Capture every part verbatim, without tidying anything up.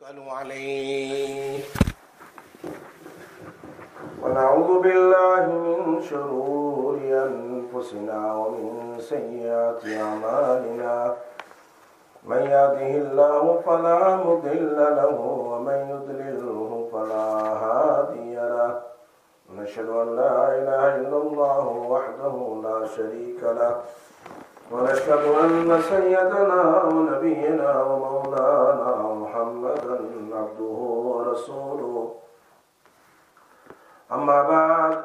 توكلوا عليه ونعوذ بالله من شرور أنفسنا ومن سيئات أعمالنا من يهده الله فلا مضل له ومن يضلله فلا هادي له ونشهد أن لا إله إلا الله وحده لا شريك له ونشهد أن سيدنا ونبينا ومولانا محمدا عبده ورسوله أما بعد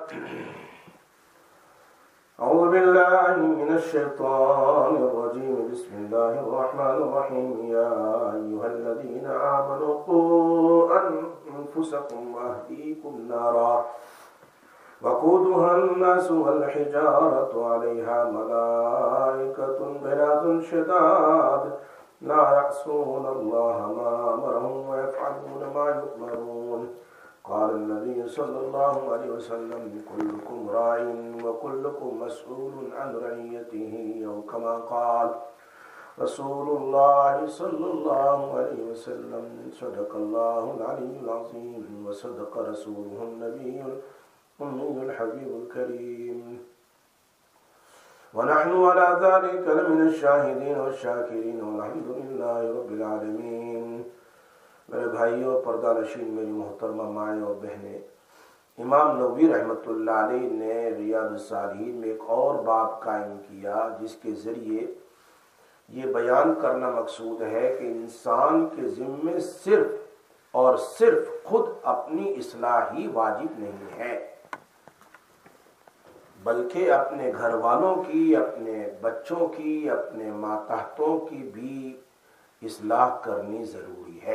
أعوذ بالله من الشيطان الرجيم بسم الله الرحمن الرحيم يا أيها الذين آمنوا قوا أنفسكم وأهليكم نارا وقودها الناس والحجارة عليها ملائكة غلاظ شداد لا يعصون الله ما أمرهم ويفعلون ما يؤمرون قال النبي صلى الله عليه وسلم كلكم راع وكلكم مسؤول عن رعيته أو كما قال رسول الله صلى الله عليه وسلم صدق الله العلي العظيم وصدق رسوله النبي الأمي الحبيب الكريم ونحن على ذلك لمن الشاهدين والشاكرين والحمد لله رب العالمین۔ میرے بھائیوں، پردہ نشین میری محترمہ مائیں اور بہنیں، امام نووی رحمۃ اللہ علیہ نے ریاض الصالحین میں ایک اور باب قائم کیا جس کے ذریعے یہ بیان کرنا مقصود ہے کہ انسان کے ذمے صرف اور صرف خود اپنی اصلاح ہی واجب نہیں ہے، بلکہ اپنے گھر والوں کی، اپنے بچوں کی، اپنے ماتحتوں کی بھی اصلاح کرنی ضروری ہے۔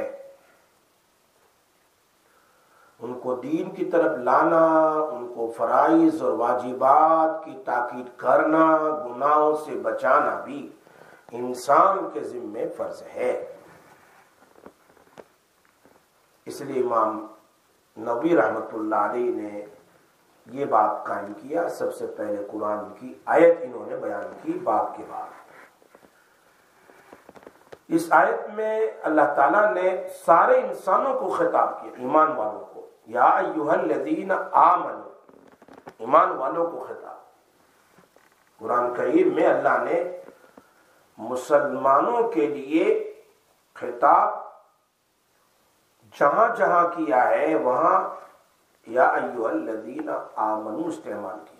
ان کو دین کی طرف لانا، ان کو فرائض اور واجبات کی تاکید کرنا، گناہوں سے بچانا بھی انسان کے ذمے فرض ہے۔ اس لیے امام نووی رحمۃ اللہ علیہ نے یہ بات قائم کیا۔ سب سے پہلے قرآن کی آیت انہوں نے بیان کی باب کے بعد۔ اس آیت میں اللہ تعالیٰ نے سارے انسانوں کو خطاب کیا، ایمان والوں کو، یا ایھا الذین آمنوا، ایمان والوں کو خطاب۔ قرآن کریم میں اللہ نے مسلمانوں کے لیے خطاب جہاں جہاں کیا ہے وہاں یا ایھا الذین آمنوا استعمال کیا۔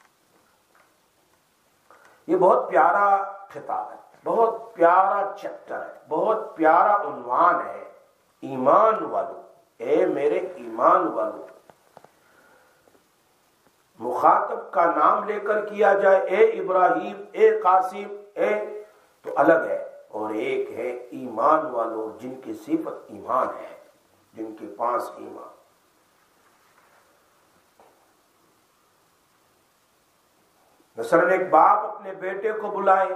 یہ بہت پیارا خطاب ہے، بہت پیارا چیپٹر ہے، بہت پیارا عنوان ہے، ایمان والو، اے میرے ایمان والو۔ مخاطب کا نام لے کر کیا جائے، اے ابراہیم، اے قاسم، اے تو الگ ہے، اور ایک ہے ایمان والو جن کی صفت ایمان ہے، جن کے پاس ایمان۔ مثلا ایک باپ اپنے بیٹے کو بلائے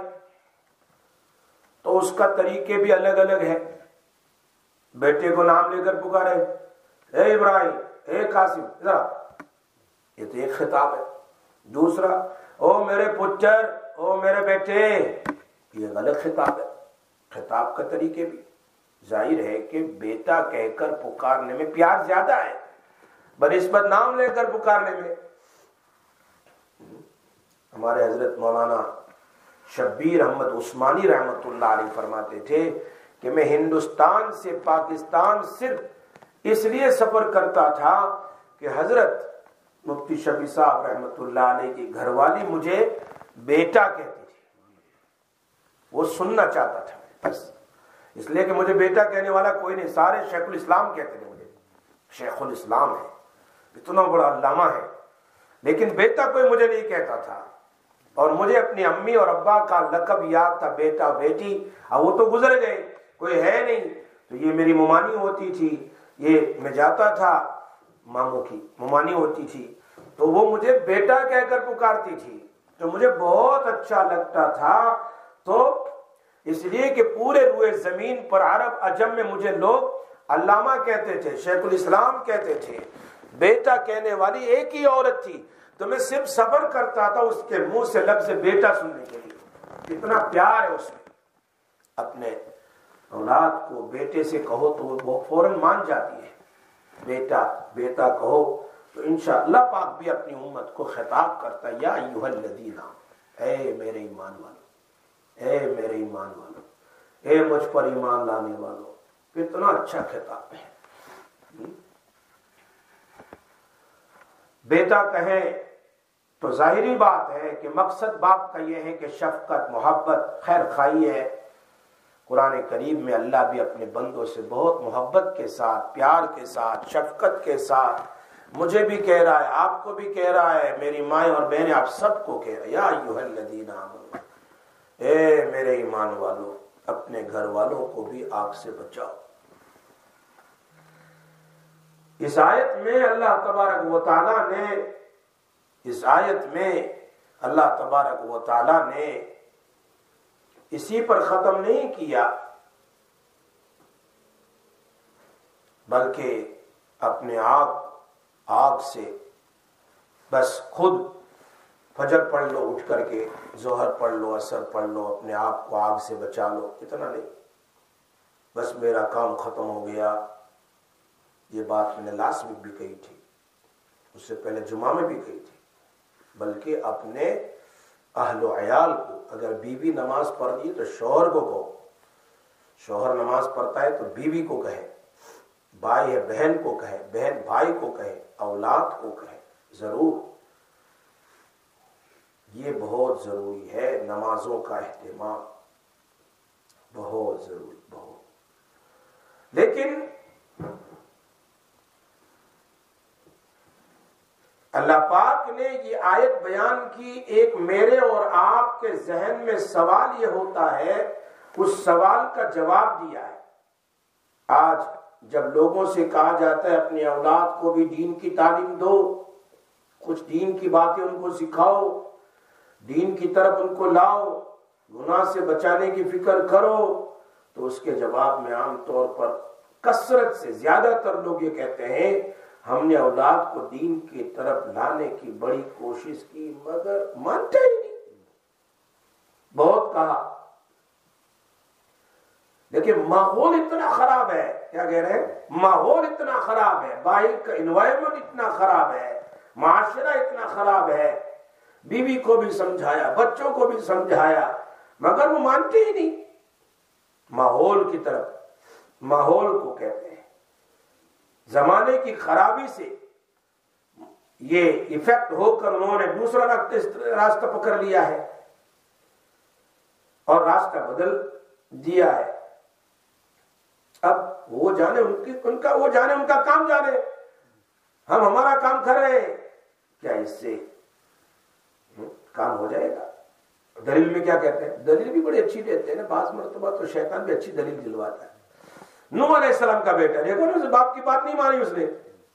تو اس کا طریقے بھی الگ الگ ہے۔ بیٹے کو نام لے کر پکارے، اے ابراہیم، اے قاسم، ذرا، یہ تو ایک خطاب ہے۔ دوسرا، او میرے پتر، او میرے بیٹے، یہ غلط خطاب ہے۔ خطاب کا طریقے بھی ظاہر ہے کہ بیٹا کہہ کر پکارنے میں پیار زیادہ ہے بنسبت نام لے کر پکارنے میں۔ ہمارے حضرت مولانا شبیر احمد عثمانی رحمۃ اللہ علیہ فرماتے تھے کہ میں ہندوستان سے پاکستان صرف اس لیے سفر کرتا تھا کہ حضرت مفتی شفیع صاحب رحمۃ اللہ علیہ کی گھر والی مجھے بیٹا کہتی تھی، وہ سننا چاہتا تھا بس، اس لیے کہ مجھے بیٹا کہنے والا کوئی نہیں، سارے شیخ الاسلام کہتے تھے مجھے، شیخ الاسلام ہے، اتنا بڑا علامہ ہے، لیکن بیٹا کوئی مجھے نہیں کہتا تھا۔ اور مجھے اپنی امی اور ابا کا لقب یاد تھا، بیٹا بیٹی، اب وہ تو گزر گئے، کوئی ہے نہیں، تو یہ میری ممانی ہوتی تھی، یہ میں جاتا تھا ماموں کی ممانی ہوتی تھی تو وہ مجھے بیٹا کہہ کر پکارتی تھی، تو مجھے بہت اچھا لگتا تھا۔ تو اس لیے کہ پورے روئے زمین پر عرب عجم میں مجھے لوگ علامہ کہتے تھے، شیخ الاسلام کہتے تھے، بیٹا کہنے والی ایک ہی عورت تھی، تو میں صرف صبر کرتا تھا اس کے منہ سے لفظ بیٹا سننے کے لیے، اتنا پیار ہے اس میں اپنے اولاد کو بیٹے سے کہو تو وہ فوراً مان جاتی ہے، بیٹا بیٹا کہو تو انشاءاللہ پاک بھی اپنی امت کو خطاب کرتا ہے، یا ایھا الذین، اے میرے ایمان والو، اے میرے ایمان والو، اے مجھ پر ایمان لانے والو۔ کتنا اچھا خطاب ہے۔ بیٹا کہیں تو ظاہری بات ہے کہ مقصد باپ کا یہ ہے کہ شفقت، محبت، خیر خواہی ہے۔ قرآن کریم میں اللہ بھی اپنے بندوں سے بہت محبت کے ساتھ، پیار کے ساتھ، شفقت کے ساتھ مجھے بھی کہہ رہا ہے، آپ کو بھی کہہ رہا ہے، میری مائیں اور بہنیں آپ سب کو کہہ رہا ہے، یا ایھا الذین آمنوا، اے میرے ایمان والو، اپنے گھر والوں کو بھی آگ سے بچاؤ۔ اس آیت میں اللہ تبارک و تعالی نے اس آیت میں اللہ تبارک و تعالی نے اسی پر ختم نہیں کیا، بلکہ اپنے آگ آگ سے بس خود فجر پڑھ لو اٹھ کر کے، ظہر پڑھ لو، عصر پڑھ لو، اپنے آپ کو آگ سے بچا لو، اتنا نہیں، بس میرا کام ختم ہو گیا۔ یہ بات میں نے لاسٹ ویک بھی کہی تھی، اس سے پہلے جمعہ میں بھی کہی تھی، بلکہ اپنے اہل و عیال کو، اگر بیوی نماز پڑھتی ہے تو شوہر کو کہو، شوہر نماز پڑھتا ہے تو بیوی کو کہے، بھائی ہے بہن کو کہے، بہن بھائی کو کہے، اولاد کو کہے، ضرور یہ بہت ضروری ہے۔ نمازوں کا اہتمام بہت ضروری، بہت۔ لیکن اللہ پاک نے یہ آیت بیان کی، ایک میرے اور آپ کے ذہن میں سوال یہ ہوتا ہے، اس سوال کا جواب دیا ہے۔ آج جب لوگوں سے کہا جاتا ہے اپنی اولاد کو بھی دین کی تعلیم دو، کچھ دین کی باتیں ان کو سکھاؤ، دین کی طرف ان کو لاؤ، گناہ سے بچانے کی فکر کرو، تو اس کے جواب میں عام طور پر کثرت سے زیادہ تر لوگ یہ کہتے ہیں ہم نے اولاد کو دین کی طرف لانے کی بڑی کوشش کی مگر مانتے ہی نہیں، بہت کہا، لیکن ماحول اتنا خراب ہے، کیا کہہ رہے ہیں، ماحول اتنا خراب ہے، باہر کا انوائرمنٹ اتنا خراب ہے، معاشرہ اتنا خراب ہے، بیوی کو بھی سمجھایا، بچوں کو بھی سمجھایا، مگر وہ مانتے ہی نہیں۔ ماحول کی طرف، ماحول کو کہتے ہیں، زمانے کی خرابی سے یہ ایفیکٹ ہو کر انہوں نے دوسرا راستہ پکڑ لیا ہے اور راستہ بدل دیا ہے۔ اب وہ جانے ان کی ان کا وہ جانے ان کا کام جانے، ہم ہمارا کام کر رہے ہیں، کیا اس سے کام ہو جائے گا؟ دلیل میں کیا کہتے ہیں؟ دلیل بھی بڑی اچھی دیتے ہیں نا، بعض مرتبہ تو شیطان بھی اچھی دلیل دلواتا ہے۔ نوح علیہ السلام کا بیٹا، دیکھو نا، باپ کی بات نہیں مانی اس نے،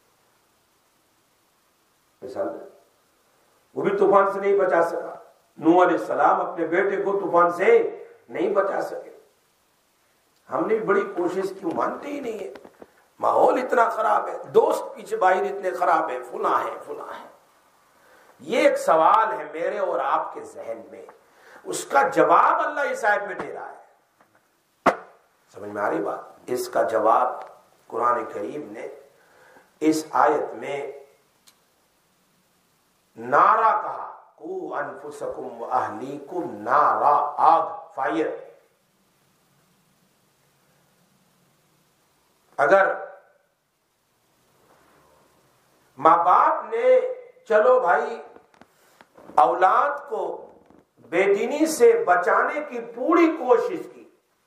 مثال وہ بھی طوفان سے نہیں بچا سکا، نوح علیہ السلام اپنے بیٹے کو طوفان سے نہیں بچا سکے۔ ہم نے بھی بڑی کوشش کی، مانتے ہی نہیں ہے، ماحول اتنا خراب ہے، دوست پیچھے باہر اتنے خراب ہے، فلاں ہے فلاں ہے۔ یہ ایک سوال ہے میرے اور آپ کے ذہن میں، اس کا جواب اللہ اس آیت میں دے رہا ہے۔ سمجھ میں آ رہی بات؟ اس کا جواب قرآن کریم نے اس آیت میں نارا کہا، قو انفسکم و اہلیکم نارا، آگ، فائر۔ اگر ماں باپ نے چلو بھائی اولاد کو بے دینی سے بچانے کی پوری کوشش کی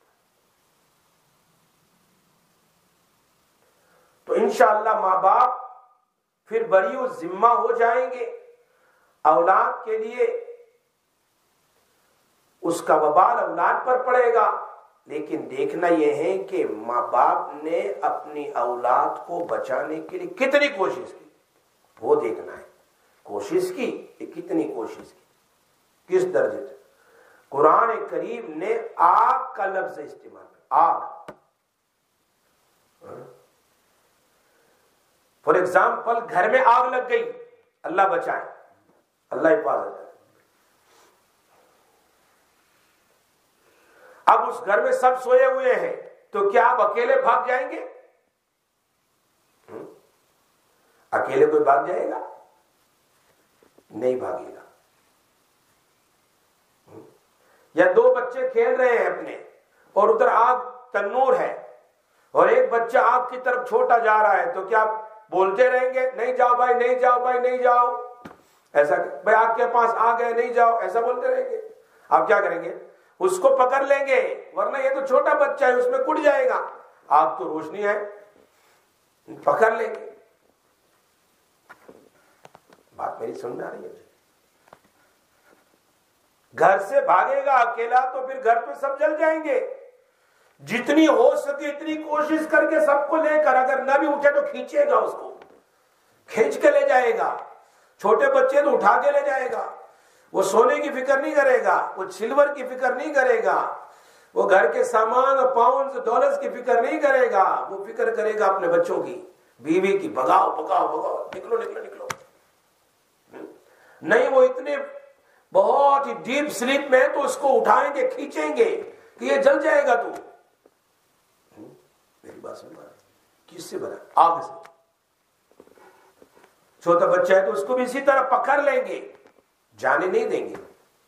تو انشاءاللہ ماں باپ پھر بری و ذمہ ہو جائیں گے، اولاد کے لیے اس کا وبال اولاد پر پڑے گا۔ لیکن دیکھنا یہ ہے کہ ماں باپ نے اپنی اولاد کو بچانے کے لیے کتنی کوشش کی، وہ دیکھنا ہے۔ کوشش کی کہ کتنی کوشش کی، کس درجے تک۔ قرآن کریم نے آگ کا لفظ استعمال کیا، آگ۔ فار ایگزامپل گھر میں آگ لگ گئی، اللہ بچائے، اللہ حفاظت کرے۔ اب اس گھر میں سب سوئے ہوئے ہیں، تو کیا آپ اکیلے بھاگ جائیں گے؟ اکیلے کوئی بھاگ جائے گا؟ نہیں بھاگے گا۔ یا دو بچے کھیل رہے ہیں اپنے، اور ادھر آگ تنور ہے اور ایک بچہ آگ کی طرف چھوٹا جا رہا ہے، تو کیا بولتے رہیں گے نہیں جاؤ بھائی، نہیں جاؤ بھائی، نہیں جاؤ؟ ایسا بھائی آگ کے پاس آ گئے نہیں جاؤ، ایسا بولتے رہیں گے؟ آپ کیا کریں گے؟ اس کو پکڑ لیں گے، ورنہ یہ تو چھوٹا بچہ ہے، اس میں کٹ جائے گا، آگ تو روشنی ہے، پکڑ لیں گے۔ بات میری سن میں آ رہی ہے؟ گھر سے بھاگے گا اکیلا تو پھر گھر پہ سب جل جائیں گے۔ جتنی ہو سکے اتنی کوشش کر کے سب کو لے کر، اگر نہ بھی اٹھے تو کھینچے گا، اس کو کھینچ کے لے جائے گا۔ چھوٹے بچے تو اٹھا کے لے جائے گا، وہ سونے کی فکر نہیں کرے گا، وہ سلور کی فکر نہیں کرے گا، وہ گھر کے سامان اور پاؤنڈز ڈالرز کی فکر نہیں کرے گا، وہ فکر کرے گا اپنے بچوں کی، بیوی کی، بھگاؤ بھگاؤ بھگاؤ، نکلو نکلو نکلو۔ نہیں، وہ اتنے بہت ہی ڈیپ سلیپ میں ہے تو اس کو اٹھائیں گے، کھینچیں گے کہ یہ جل جائے گا۔ تو میری بات سن پا رہے؟ کس سے بنا؟ آگ سے۔ چھوٹا بچہ ہے تو اس کو بھی اسی طرح پکڑ لیں گے، جانے نہیں دیں گے۔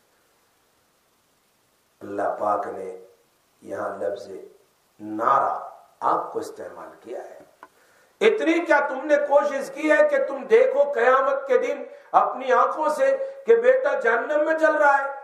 اللہ پاک نے یہاں لفظ نارا، آگ کو استعمال کیا ہے۔ اتنی کیا تم نے کوشش کی ہے کہ تم دیکھو قیامت کے دن اپنی آنکھوں سے کہ بیٹا جہنم میں جل رہا ہے،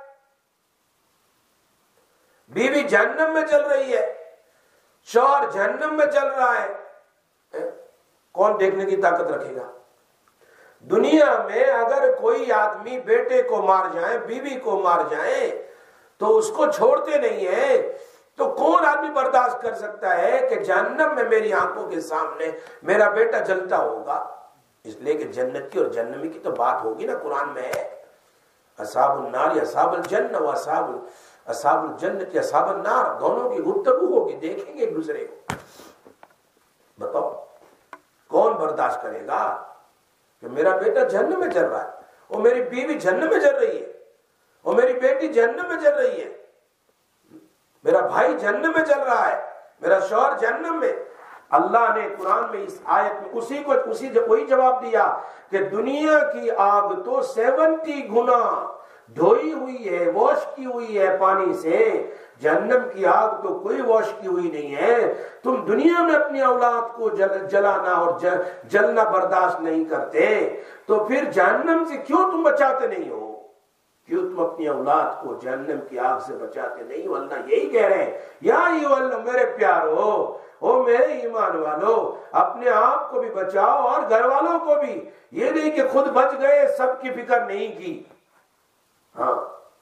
بیوی جہنم میں جل رہی ہے، شوہر جہنم میں جل رہا ہے؟ کون دیکھنے کی طاقت رکھے گا؟ دنیا میں اگر کوئی آدمی بیٹے کو مار جائے، بیوی کو مار جائے تو اس کو چھوڑتے نہیں ہیں، تو کون آدمی برداشت کر سکتا ہے کہ جہنم میں میری آنکھوں کے سامنے میرا بیٹا جلتا ہوگا؟ اس لیے کہ جنت کی اور جہنمی کی تو بات ہوگی نا، قرآن میں ہے اصحاب النار یا اصحاب الجنہ و اصحاب اصحاب الجنت یا اصحاب النار، دونوں کی گفتگو ہوگی، دیکھیں گے ایک دوسرے کو۔ بتاؤ کون برداشت کرے گا کہ میرا بیٹا جہنم میں جل رہا ہے، اور میری بیوی جہنم میں جل رہی ہے، اور میری بیٹی جہنم میں جل رہی ہے، میرا بھائی جہنم میں جل رہا ہے، میرا شوہر جہنم میں؟ اللہ نے قرآن میں اس آیت میں اسی کو اسی وہی جواب دیا کہ دنیا کی آگ تو سیونٹی گنا دھوئی ہوئی ہے، واش کی ہوئی ہے پانی سے، جہنم کی آگ تو کوئی واش کی ہوئی نہیں ہے۔ تم دنیا میں اپنی اولاد کو جل جلانا اور جلنا برداشت نہیں کرتے، تو پھر جہنم سے کیوں تم بچاتے نہیں ہو؟ کیوں تم اپنی اولاد کو جہنم کی آگ سے بچاتے نہیں ہو؟ اللہ یہی کہہ رہے ہیں، یا ایھا اللہ، میرے پیارو، او میرے ایمان والو، اپنے آپ کو بھی بچاؤ اور گھر والوں کو بھی۔ یہ نہیں کہ خود بچ گئے، سب کی فکر نہیں کی۔ ہاں،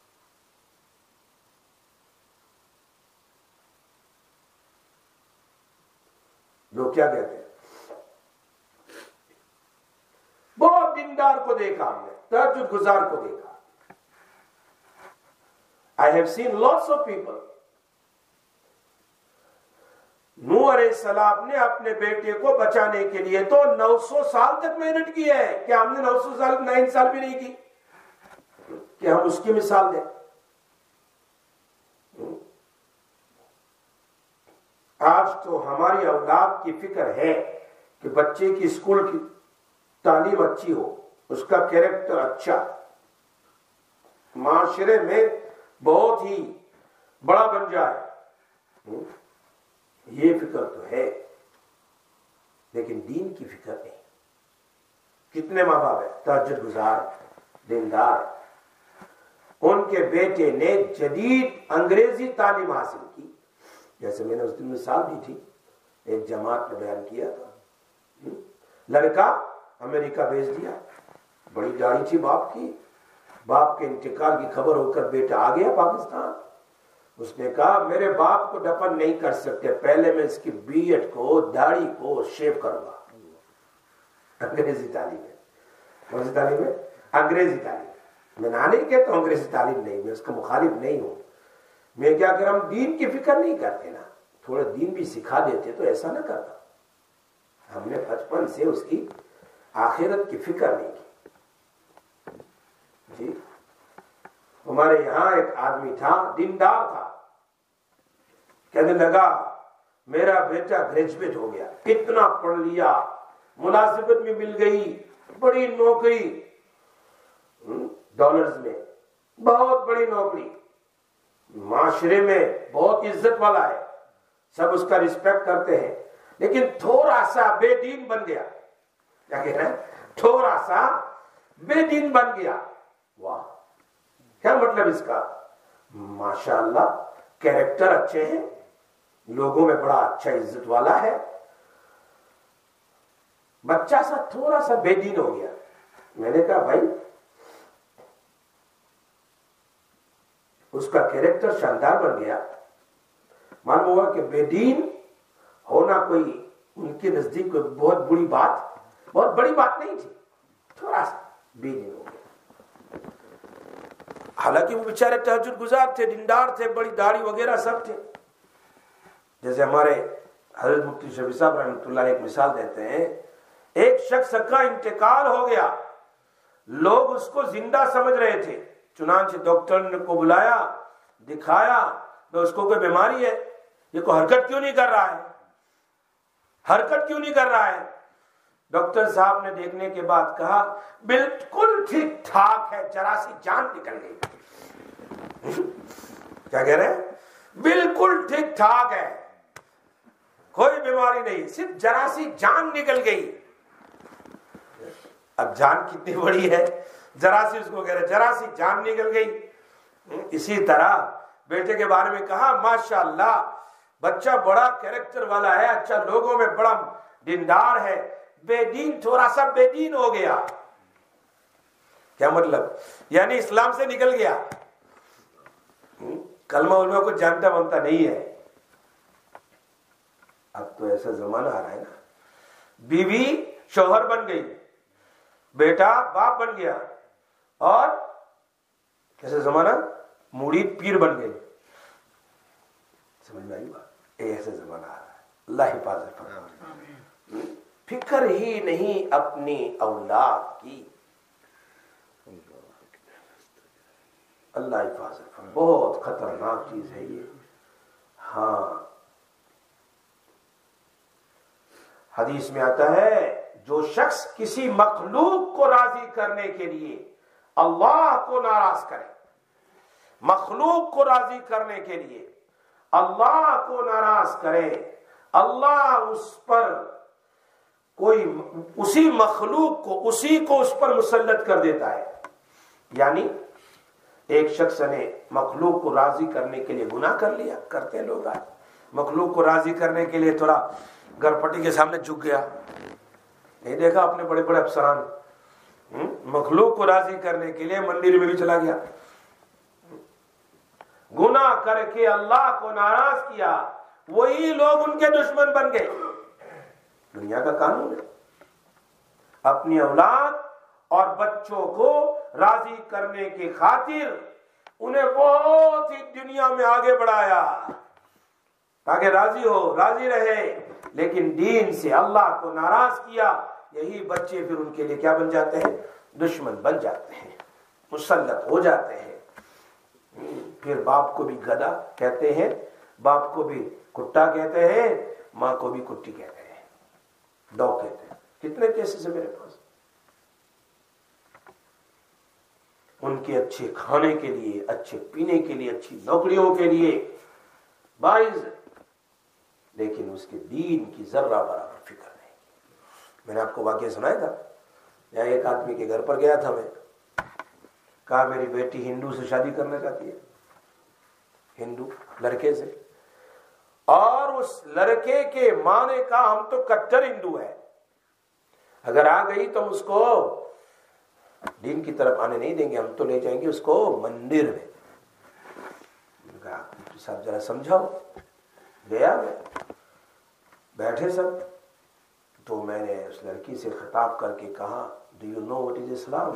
لوگ کیا کہتے ہیں؟ بہت دیندار کو دیکھا ہم نے، تہجد گزار کو دیکھا۔ I have seen lots of people. نوح علیہ السلام نے اپنے بیٹے کو بچانے کے لیے تو نو سو سال تک محنت کی ہے، کہ ہم نے نو سو سال نو سال بھی نہیں کی کہ ہم اس کی مثال دیں۔ آج تو ہماری اولاد کی فکر ہے کہ بچے کی اسکول کی تعلیم اچھی ہو، اس کا کیریکٹر اچھا، معاشرے میں بہت ہی بڑا بن جائے، یہ فکر تو ہے، لیکن دین کی فکر نہیں۔ کتنے ماں باپ ہیں تہجد گزار، دیندار، ان کے بیٹے نے جدید انگریزی تعلیم حاصل کی، جیسے میں نے اس دن مثال دی تھی، ایک جماعت میں بیان کیا تھا، لڑکا امریکہ بھیج دیا، بڑی داڑھی تھی باپ کی، باپ کے انتقال کی خبر ہو کر بیٹا آ گیا پاکستان۔ اس نے کہا میرے باپ کو دفن نہیں کر سکتے، پہلے میں اس کی بیٹ کو، داڑھی کو شیو کروں گا۔ انگریزی تعلیم ہے، کون سی تعلیم ہے؟ انگریزی تعلیم۔ میں نہ نہیں کہتا ہوں انگریزی تعلیم نہیں، میں اس کا مخالف نہیں ہوں، میں کیا کر ہم دین کی فکر نہیں کرتے نا، تھوڑا دین بھی سکھا دیتے تو ایسا نہ کرتا۔ ہم نے بچپن سے اس کی آخرت کی فکر نہیں کی۔ جی ہمارے یہاں ایک آدمی تھا، دیندار تھا، کہنے لگا میرا بیٹا گریجویٹ ہو گیا، اتنا پڑھ لیا، ملازمت میں مل گئی، بڑی نوکری، ڈالرز میں بہت بڑی نوکری، معاشرے میں بہت عزت والا ہے، سب اس کا رسپیکٹ کرتے ہیں، لیکن تھوڑا سا بے دین بن گیا. کیا کہہ رہے ہیں؟ تھوڑا سا بے دین بن گیا. واہ، کیا مطلب اس کا؟ ماشاءاللہ کیریکٹر اچھے ہیں، لوگوں میں بڑا اچھا عزت والا ہے، بچہ سا تھوڑا سا بے دین ہو گیا. میں نے کہا بھائی اس کا کیریکٹر شاندار بن گیا، معلوم ہوا کہ بے دین ہونا کوئی ان کے نزدیک کوئی بہت بڑی بات بہت بڑی بات نہیں تھی، تھوڑا سا بے دین ہو گیا. حالانکہ وہ بیچارے تہجد گزار تھے، دیندار تھے، بڑی داڑھی وغیرہ سب تھے. جیسے ہمارے حضرت مفتی شفیع صاحب رحمۃ اللہ علیہ ایک مثال دیتے ہیں، ایک شخص کا انتقال ہو گیا، لوگ اس کو زندہ سمجھ رہے تھے، چنانچہ ڈاکٹر نے کو بلایا، دکھایا تو اس کو کوئی بیماری ہے، یہ کوئی حرکت کیوں نہیں کر رہا ہے، حرکت کیوں نہیں کر رہا ہے. ڈاکٹر صاحب نے دیکھنے کے بعد کہا بالکل ٹھیک ٹھاک ہے، ذرا سی جان نکل گئی. کیا کہہ رہے ہیں؟ بالکل ٹھیک ٹھاک ہے، کوئی بیماری نہیں، صرف ذرا سی جان نکل گئی. اب جان کتنی بڑی ہے، ذرا سی، اس کو کہہ رہے ذرا سی جان نکل گئی. اسی طرح بیٹے کے بارے میں کہا ماشاءاللہ بچہ بڑا کیریکٹر والا ہے، اچھا لوگوں میں بڑا دیندار ہے، بے دین تھوڑا سا بے دین ہو گیا. کیا مطلب؟ یعنی اسلام سے نکل گیا، کلمہ علمہ کو جانتا مانتا نہیں ہے. اب تو ایسا زمانہ آ رہا ہے نا، بیوی شوہر بن گئی، بیٹا باپ بن گیا، اور ایسا زمانہ مرید پیر بن گئی. سمجھ میں آئی بات؟ ایسا زمانہ آ رہا ہے، اللہ حفاظت فرمائے. فکر ہی نہیں اپنی اولاد کی، اللہ حفاظت فرمائے. بہت خطرناک چیز ہے یہ. ہاں حدیث میں آتا ہے جو شخص کسی مخلوق کو راضی کرنے کے لیے اللہ کو ناراض کرے، مخلوق کو راضی کرنے کے لیے اللہ کو ناراض کرے، اللہ اس پر کوئی اسی مخلوق کو اسی کو اس پر مسلط کر دیتا ہے. یعنی ایک شخص نے مخلوق کو راضی کرنے کے لیے گناہ کر لیا، کرتے ہیں لوگ آج، مخلوق کو راضی کرنے کے لیے تھوڑا گھرپٹی کے سامنے جھک گیا. نہیں دیکھا اپنے بڑے بڑے افسران، مخلوق کو راضی کرنے کے لیے مندر میں بھی چلا گیا، گناہ کر کے اللہ کو ناراض کیا، وہی لوگ ان کے دشمن بن گئے. دنیا کا قانون ہے. اپنی اولاد اور بچوں کو راضی کرنے کی خاطر انہیں بہت ہی دنیا میں آگے بڑھایا تاکہ راضی ہو، راضی رہے، لیکن دین سے اللہ کو ناراض کیا. یہی بچے پھر ان کے لیے کیا بن جاتے ہیں؟ دشمن بن جاتے ہیں، مسلط ہو جاتے ہیں. پھر باپ کو بھی گدھا کہتے ہیں، باپ کو بھی کٹا کہتے ہیں، ماں کو بھی کٹی کہتے ہیں، ڈاگ کہتے ہیں. کتنے کیسز ہیں میرے پاس. ان کے اچھے کھانے کے لیے، اچھے پینے کے لیے، اچھی نوکریوں کے لیے باعث، لیکن اس کے دین کی ذرہ برابر فکر نہیں. میں نے آپ کو واقعہ سنایا تھا، یہاں ایک آدمی کے گھر پر گیا تھا، میں کہا میری بیٹی ہندو سے شادی کرنا چاہتی ہے، ہندو لڑکے سے، اور اس لڑکے کے ماں نے کہا ہم تو کٹر ہندو ہیں، اگر آ گئی تو ہم اس کو دین کی طرف آنے نہیں دیں گے، ہم تو لے جائیں گے اس کو مندر میں. میں نے کہا صاحب ذرا سمجھاؤ. گیا میں، بیٹھے سب، تو میں نے اس لڑکی سے خطاب کر کے کہا do you know what is Islam?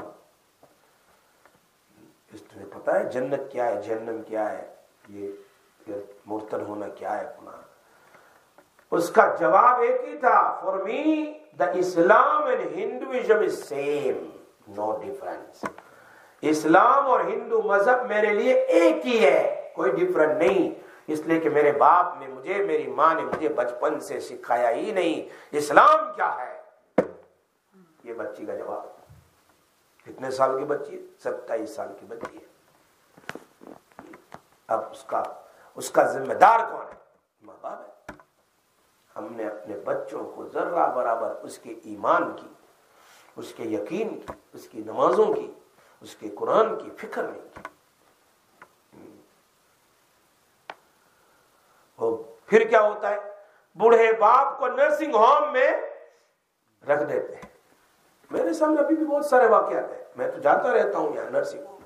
اس تمہیں پتا ہے جنت کیا ہے، جہنم کیا ہے، یہ مرتد ہونا کیا ہے اپنا؟ اس کا جواب ایک ہی تھا، for me the Islam and Hinduism is same, no difference. اسلام اور ہندو مذہب میرے لیے ایک ہی ہے، کوئی ڈفرنٹ نہیں. اس لیے کہ میرے باپ نے مجھے میری ماں نے مجھے بچپن سے سکھایا ہی نہیں اسلام کیا ہے۔ یہ بچی کا جواب۔ کتنے سال کی بچی ہے؟ ستائیس سال کی بچی ہے۔ اب اس کا اس کا ذمہ دار کون ہے؟ ماں باپ ہے۔ ہم نے اپنے بچوں کو ذرہ برابر اس کے ایمان کی، اس کے یقین کی، اس کی نمازوں کی، اس کے قرآن کی فکر نہیں کی۔ پھر کیا ہوتا ہے؟ بوڑھے باپ کو نرسنگ ہوم میں رکھ دیتے ہیں۔ میرے سامنے ابھی بھی بہت سارے واقعات ہیں، میں تو جاتا رہتا ہوں یہاں نرسنگ ہوم۔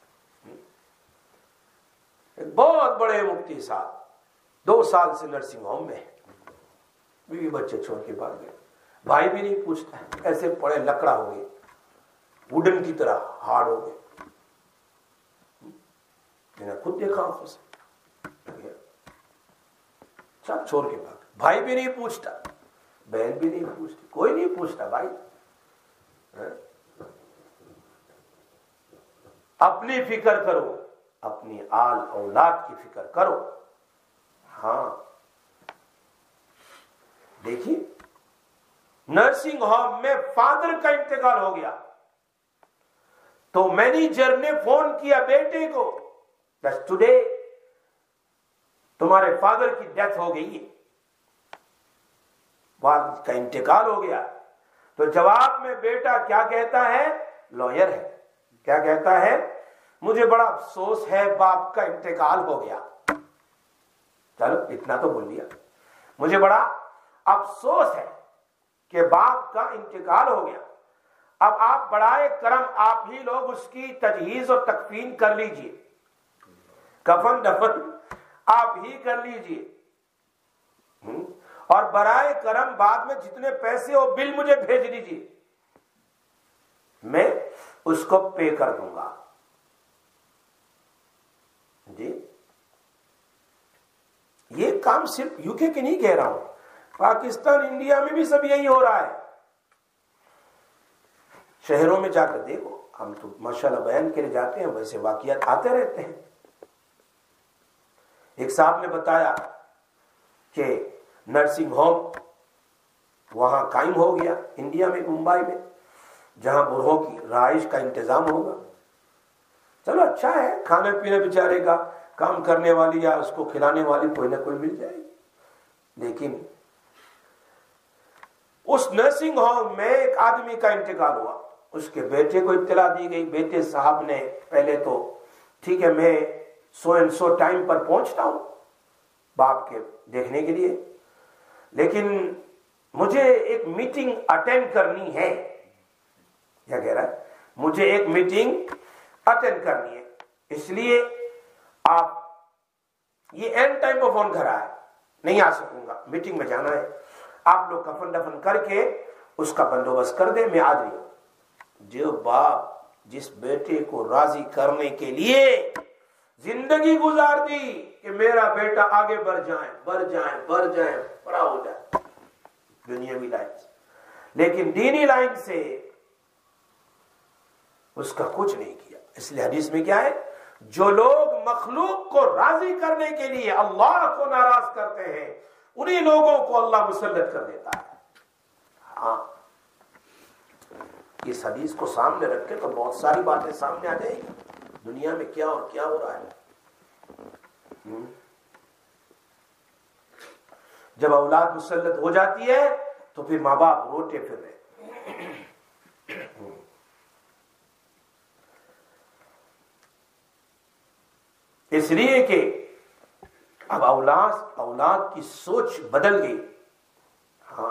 ایک بہت بڑے مفتی صاحب دو سال سے نرسنگ ہوم میں، بیوی بچے چھوڑ کے بھاگ گئے، بھائی بھی نہیں پوچھتا، ایسے پڑے لکڑا ہو گئے، ووڈن کی طرح ہارڈ ہو گئے۔ میں نے خود دیکھا آنکھوں سے، سب چھوڑ کے بھاگ۔ بھائی بھی نہیں پوچھتا، بہن بھی نہیں پوچھتی، کوئی نہیں پوچھتا بھائی۔ اپنی فکر کرو، اپنی آل اولاد کی فکر کرو۔ ہاں دیکھیے، نرسنگ ہوم میں فادر کا انتقال ہو گیا تو مینیجر نے فون کیا بیٹے کو، بس ٹوڈے تمہارے فادر کی ڈیتھ ہو گئی ہے، والد کا انتقال ہو گیا۔ تو جواب میں بیٹا کیا کہتا ہے؟ لائر ہے، کیا کہتا ہے؟ مجھے بڑا افسوس ہے باپ کا انتقال ہو گیا۔ چلو اتنا تو بول لیا، مجھے بڑا افسوس ہے کہ باپ کا انتقال ہو گیا۔ اب آپ برائے کرم آپ ہی لوگ اس کی تجہیز اور تکفین کر لیجئے، کفن دفن آپ ہی کر لیجئے، اور برائے کرم بعد میں جتنے پیسے ہو بل مجھے بھیج دیجئے، میں اس کو پے کر دوں گا۔ جی یہ کام صرف یو کے کی نہیں کہہ رہا ہوں، پاکستان انڈیا میں بھی سب یہی ہو رہا ہے۔ شہروں میں جا کر دیکھو، ہم تو ماشاءاللہ بیان کے لیے جاتے ہیں، ویسے واقعات آتے رہتے ہیں۔ ایک صاحب نے بتایا کہ نرسنگ ہوم وہاں قائم ہو گیا انڈیا میں، ممبئی میں، جہاں بوڑھوں کی رہائش کا انتظام ہوگا۔ چلو اچھا ہے، کھانے پینے بیچارے کا کام کرنے والی یا اس کو کھلانے والی کوئی نہ کوئی مل جائے گی۔ لیکن اس نرسنگ ہوم میں ایک آدمی کا انتقال ہوا، اس کے بیٹے کو اطلاع دی گئی۔ بیٹے صاحب نے پہلے تو ٹھیک ہے میں سو اینڈ سو ٹائم پر پہنچتا ہوں باپ کے دیکھنے کے لیے، لیکن مجھے ایک میٹنگ اٹینڈ کرنی ہے۔ کیا کہہ رہا ہے؟ مجھے ایک میٹنگ اٹینڈ کرنی ہے، اس لیے آپ یہ اینڈ ٹائم پر فون کرا ہے، نہیں آ سکوں گا، میٹنگ میں جانا ہے، آپ لوگ کفن دفن کر کے اس کا بندوبست کر دیں، میں آ رہی ہوں۔ جو باپ جس بیٹے کو راضی کرنے کے لیے زندگی گزار دی کہ میرا بیٹا آگے بڑھ جائے بڑھ جائے بڑھ جائے بڑا ہو جائے دنیاوی لائن سے، لیکن دینی لائن سے اس کا کچھ نہیں کیا۔ اس لیے حدیث میں کیا ہے؟ جو لوگ مخلوق کو راضی کرنے کے لیے اللہ کو ناراض کرتے ہیں انہی لوگوں کو اللہ مسلط کر دیتا ہے۔ ہاں اس حدیث کو سامنے رکھ کے تو بہت ساری باتیں سامنے آ جائیں گی، دنیا میں کیا اور کیا ہو رہا ہے۔ جب اولاد مسلط ہو جاتی ہے تو پھر ماں باپ روتے پھر رہے، اس لیے کہ اب اولاد اولاد کی سوچ بدل گئی۔ ہاں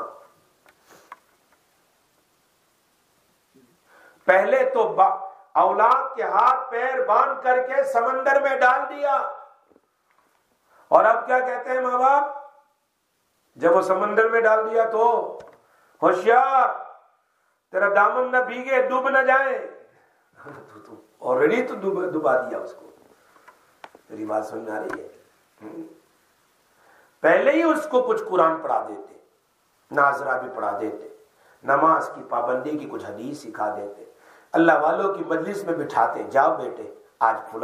پہلے تو اولاد کے ہاتھ پیر باندھ کر کے سمندر میں ڈال دیا، اور اب کیا کہتے ہیں ماں باپ؟ جب وہ سمندر میں ڈال دیا تو ہوشیار، تیرا دامن نہ بھیگے، ڈوب نہ جائے۔ آلریڈی تو ڈبا دیا اس کو۔ میری بات سمجھ آ رہی ہے؟ پہلے ہی اس کو کچھ قرآن پڑھا دیتے، ناظرہ بھی پڑھا دیتے، نماز کی پابندی کی کچھ حدیث سکھا دیتے، اللہ والوں کی مجلس میں بٹھاتے، جاؤ بیٹے آج فلاں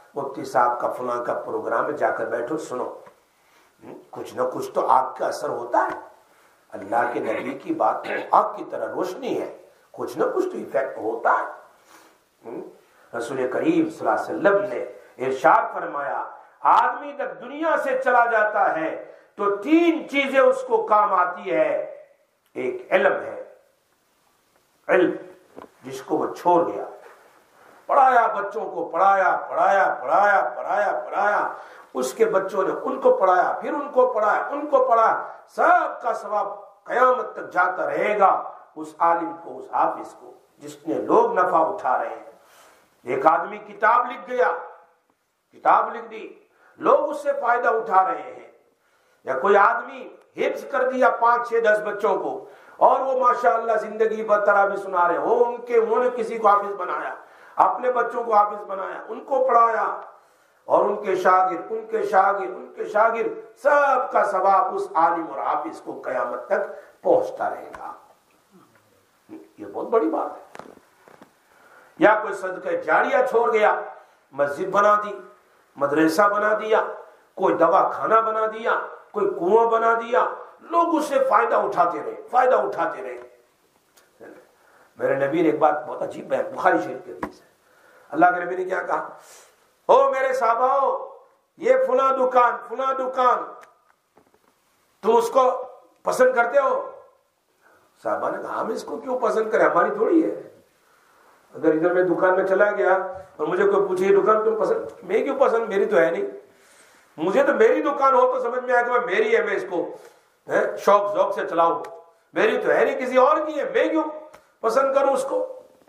मुफ्ती साहब का फलां का प्रोग्राम है, जाकर बैठो सुनो, कुछ ना कुछ तो आग का असर होता है। अल्लाह के नबी की बात तो आग की तरह रोशनी है, कुछ ना कुछ तो इफेक्ट होता है। रसूल करीम सल्लल्लाहु अलैहि वसल्लम ने इरशाद फरमाया, आदमी जब दुनिया से चला जाता है तो तीन चीजें उसको काम आती है। एक इल्म है, इल्म जिसको वो छोड़ गया, पढ़ाया बच्चों को, पढ़ाया पढ़ाया पढ़ाया पढ़ाया पढ़ाया, उसके बच्चों ने उनको पढ़ाया, फिर उनको पढ़ाया, उनको पढ़ाया, सबका सवाब कयामत तक जाता रहेगा उस आलिम को, उस हाफिज को, जिसने लोग नफा उठा रहे हैं। एक आदमी किताब लिख गया, किताब लिख दी, लोग उससे फायदा उठा रहे हैं। या कोई आदमी हिफ्ज कर दिया पांच छह दस बच्चों को, और वो माशाअल्लाह जिंदगी भर तरावी सुना रहे हो, उनके उन्होंने किसी को हाफिज बनाया, अपने बच्चों को हाफिज बनाया, उनको पढ़ाया, और उनके शागिर्द उनके शागिर्द उनके शागिर्द सबका सवाब उस आलिम और हाफिज को कयामत तक पहुंचता रहेगा। ये बहुत बड़ी बात है। या कोई सदका जारिया छोड़ गया, मस्जिद बना दी, मदरसा बना दिया, कोई दवा खाना बना दिया, कोई कुआं बना दिया, लोग उससे फायदा उठाते रहे, फायदा उठाते रहे। मेरे नबी ने एक बात बहुत अजीब है, बुखारी शरीफ के हदीस है। अल्लाह के नबी ने क्या कहा, ओ मेरे साहबाओ, ये फुला दुकान फुला दुकान तुम उसको पसंद करते हो? साहबा ने कहा, हम इसको क्यों पसंद करें, हमारी थोड़ी है। अगर इधर मैं दुकान में चला गया और मुझे कोई पूछे ये दुकान क्यों पसंद, मैं क्यों पसंद, मेरी तो है नहीं। मुझे तो मेरी दुकान हो तो समझ में आया कि मेरी है, मैं इसको है, शौक शौक से चलाऊं, मेरी तो है नहीं, किसी और की है, मैं क्यों पसंद करूं उसको।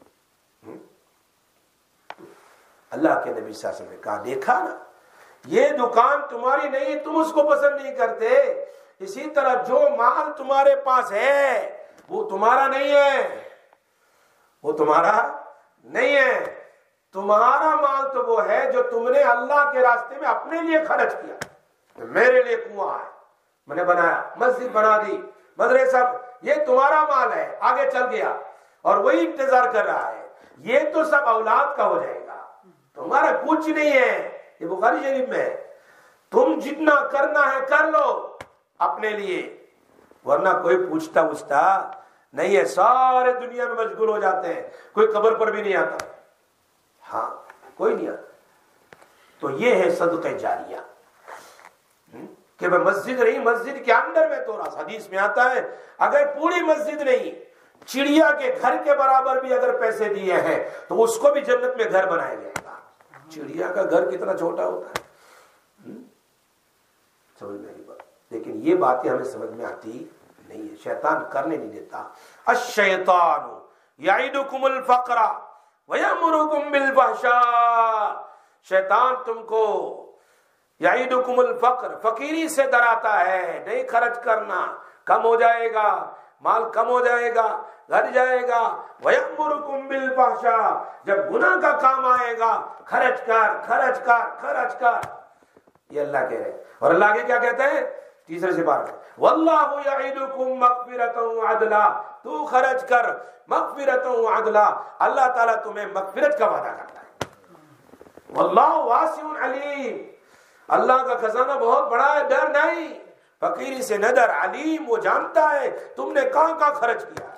अल्लाह के नबी सल्लल्लाहु अलैहि वसल्लम ने कहा, देखा ना, ये दुकान तुम्हारी नहीं, तुम उसको पसंद नहीं करते। इसी तरह जो माल तुम्हारे पास है वो तुम्हारा नहीं है, वो तुम्हारा नहीं है। तुम्हारा माल तो वो है जो तुमने अल्लाह के रास्ते में अपने लिए खर्च किया। तो मेरे लिए कुआं है, मैंने बनाया, मस्जिद बना दी, मदरसा, ये तुम्हारा माल है, आगे चल गया और वही इंतजार कर रहा है। ये तो सब औलाद का हो जाएगा, तुम्हारा कुछ नहीं है। ये बुखारी शरीफ में है। तुम जितना करना है कर लो अपने लिए, वरना कोई पूछता पूछता नहीं है। सारे दुनिया में मशगूल हो जाते हैं, कोई कब्र पर भी नहीं आता। हाँ, कोई नहीं आता। तो ये है सदका जारिया कि भाई मस्जिद नहीं, मस्जिद के अंदर में तो हदीस में आता है, अगर पूरी मस्जिद नहीं, चिड़िया के घर के बराबर भी अगर पैसे दिए हैं तो उसको भी जन्नत में घर बनाया जाएगा। चिड़िया का घर कितना छोटा होता है, समझ में नहीं बात। लेकिन ये बातें हमें समझ में आती नहीं है, शैतान करने नहीं देता। अश्शैतानु याइदुकुमुल फक़रा व यअमुरुकुम बिल फहशा। शैतान तुमको याइदुकुमुल फक़र, फकीरी से डराता है, नहीं खर्च करना, कम हो जाएगा, माल कम हो जाएगा, घट जाएगा। व यअमुरुकुम बिल फहशा, जब गुनाह का काम आएगा खर्च कर खर्च कर खर्च कर, ये अल्लाह कह रहे हैं। और अल्लाह के क्या कहते हैं तीसरे से बार में, वल्लाहु यईदुकुम मगफिरतन व अदला, तू खर्च कर मगफिरतन व अदला, अल्लाह ताला तुम्हें मगफिरत का वादा करता है। वल्लाहु वासिउन अलीम, अल्लाह का खजाना बहुत बड़ा है, डर नहीं, फकीरी से न डर, अलीम, वो जानता है तुमने कहां कहां खर्च किया।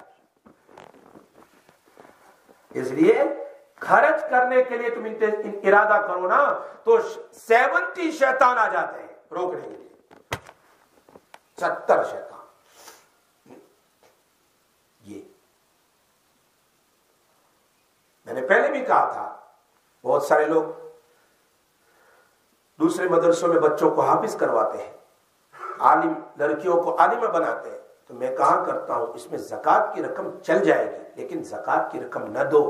इसलिए खर्च करने के लिए तुम इरादा करो ना तो सेवेंटी शैतान आ जाते हैं रोकने के लिए, सत्तर शैतान। ये मैंने पहले भी कहा था, बहुत सारे लोग दूसरे मदरसों में बच्चों को हाफिज करवाते हैं, आलिम लड़कियों को आलिमा बनाते हैं। तो मैं कहा करता हूं इसमें ज़कात की रकम चल जाएगी, लेकिन ज़कात की रकम न दो,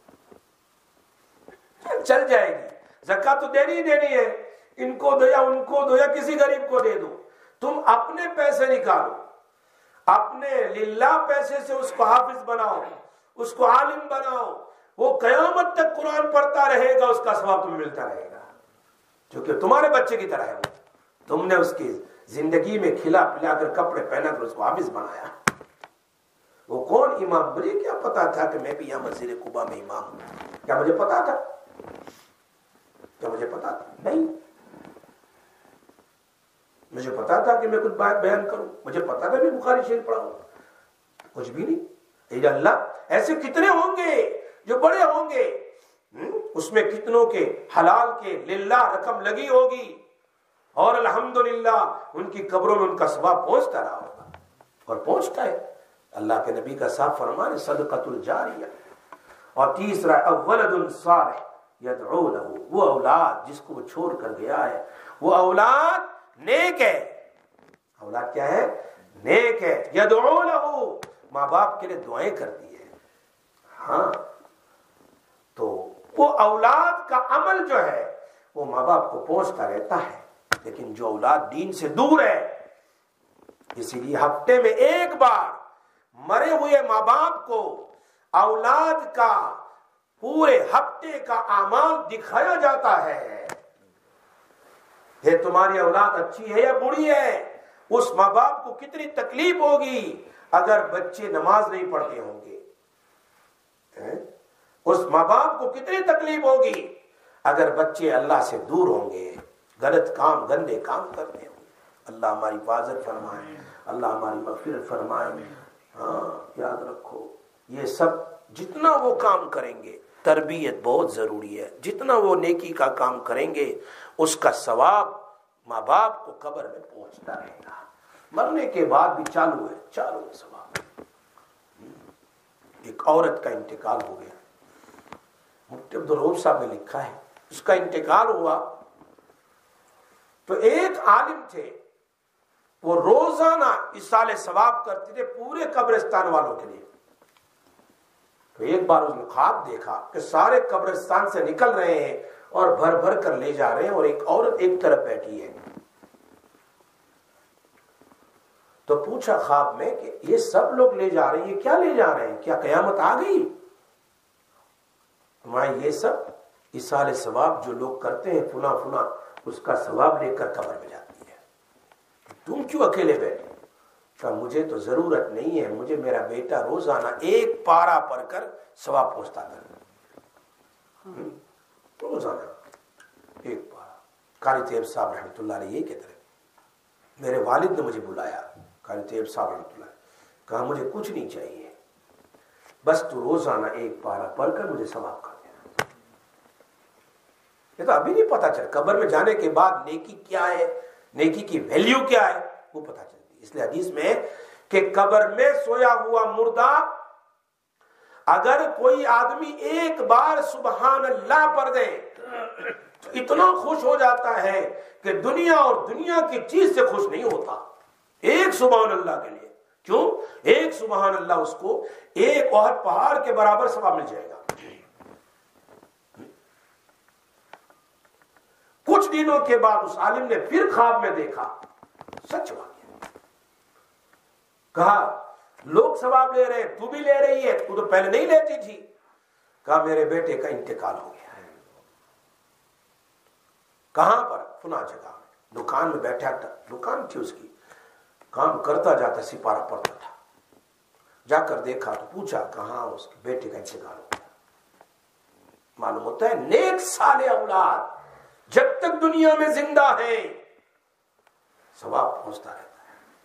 चल जाएगी। ज़कात तो देनी ही देनी है, इनको दो या उनको दो या किसी गरीब को दे दो। तुम अपने पैसे निकालो, अपने लिल्लाह पैसे से उसको हाफिज बनाओ, उसको आलिम बनाओ, वो कयामत तक कुरान पढ़ता रहेगा, उसका सवाब तुम्हें मिलता रहेगा, क्योंकि तुम्हारे बच्चे की तरह है वो। तुमने उसकी जिंदगी में खिला पिला कर कपड़े पहना कर उसको हाफिज बनाया। वो कौन इमाम, मुझे क्या पता था कि मैं भी यहाँ मस्जिद कुबा में इमाम हूं, क्या मुझे पता था? کیا مجھے پتا تھا؟ نہیں، مجھے پتا تھا کہ میں کچھ بات بیان کروں، مجھے پتا تھا میں بخاری شریف پڑھا ہوں، کچھ بھی نہیں۔ اے اللہ، ایسے کتنے ہوں گے جو بڑے ہوں گے، اس میں کتنوں کے حلال کے للہ رقم لگی ہوگی، اور الحمدللہ ان کی قبروں میں ان کا ثواب پہنچتا رہا ہوگا، اور پہنچتا ہے۔ اللہ کے نبی کا صاف فرمان ہے صدقۃ الجاریہ۔ اور تیسرا اولد صالح یدعو لہ، وہ اولاد جس کو وہ چھوڑ کر گیا ہے، وہ اولاد نیک ہے۔ اولاد کیا ہے؟ نیک ہے۔ یدعو لہ، ماں باپ کے لیے دعائیں کرتی ہے۔ ہاں، تو وہ اولاد کا عمل جو ہے وہ ماں باپ کو پہنچتا رہتا ہے، لیکن جو اولاد دین سے دور ہے، اسی لیے ہفتے میں ایک بار مرے ہوئے ماں باپ کو اولاد کا پورے ہفتے کا اعمال دکھایا جاتا ہے۔ ہے تمہاری اولاد اچھی ہے یا بری ہے، اس ماں باپ کو کتنی تکلیف ہوگی اگر بچے نماز نہیں پڑھتے ہوں گے، اس ماں باپ کو کتنی تکلیف ہوگی اگر بچے اللہ سے دور ہوں گے، غلط کام گندے کام کرتے ہوں گے۔ اللہ ہماری حفاظت فرمائے، اللہ ہماری مغفرت فرمائے۔ ہاں، یاد رکھو، یہ سب جتنا وہ کام کریں گے، تربیت بہت ضروری ہے، جتنا وہ نیکی کا کام کریں گے اس کا ثواب ماں باپ کو قبر میں پہنچتا رہے گا، مرنے کے بعد بھی چالو ہے، چالو ہے ثواب۔ ایک عورت کا انتقال ہو گیا، مفتی عبدالرؤف صاحب نے لکھا ہے، اس کا انتقال ہوا تو ایک عالم تھے، وہ روزانہ اصالہ ثواب کرتے تھے پورے قبرستان والوں کے لیے۔ تو ایک بار اس نے خواب دیکھا کہ سارے قبرستان سے نکل رہے ہیں اور بھر بھر کر لے جا رہے ہیں، اور ایک عورت ایک طرف بیٹھی ہے۔ تو پوچھا خواب میں کہ یہ سب لوگ لے جا رہے ہیں، یہ کیا لے جا رہے ہیں؟ کیا قیامت آ گئی؟ تمہارے یہ سب اصالہ ثواب جو لوگ کرتے ہیں فلاں فلاں، اس کا ثواب لے کر قبر میں جاتی ہے، تم کیوں اکیلے بیٹھے؟ کہا مجھے تو ضرورت نہیں ہے، مجھے میرا بیٹا روزانہ ایک پارا پڑھ کر ثواب پہنچتا تھا، روزانہ ایک پارا۔ قاری طیب صاحب رحمۃ اللہ علیہ یہ کہتے ہیں، میرے والد نے مجھے بلایا، قاری طیب صاحب رحمۃ اللہ علیہ، کہا مجھے کچھ نہیں چاہیے، بس تو روزانہ ایک پارا پڑھ کر مجھے ثواب کر دینا۔ یہ تو ابھی نہیں پتا چل، قبر میں جانے کے بعد نیکی کیا ہے، نیکی کی ویلیو کیا ہے، وہ پتا چلتی۔ اس لیے حدیث میں کہ قبر میں سویا ہوا مردہ اگر کوئی آدمی ایک بار سبحان اللہ پڑھ دے تو اتنا خوش ہو جاتا ہے کہ دنیا اور دنیا کی چیز سے خوش نہیں ہوتا، ایک سبحان اللہ کے لیے۔ کیوں؟ ایک سبحان اللہ اس کو ایک احد پہاڑ کے برابر ثواب مل جائے گا۔ کچھ دنوں کے بعد اس عالم نے پھر خواب میں دیکھا، سچ واقعہ، کہا لوگ ثواب لے رہے ہیں، تو بھی لے رہی ہے، تو تو پہلے نہیں لیتی تھی۔ کہا میرے بیٹے کا انتقال ہو گیا ہے۔ کہاں پر؟ فلاں جگہ میں، دکان میں بیٹھا تھا، دکان تھی اس کی، کام کرتا جاتا، سپارہ پڑتا تھا، جا کر دیکھا تو پوچھا کہاں اس کے بیٹے کا انتقال ہو گیا۔ معلوم ہوتا ہے نیک صالح اولاد جب تک دنیا میں زندہ ہے ثواب پہنچتا رہتا ہے،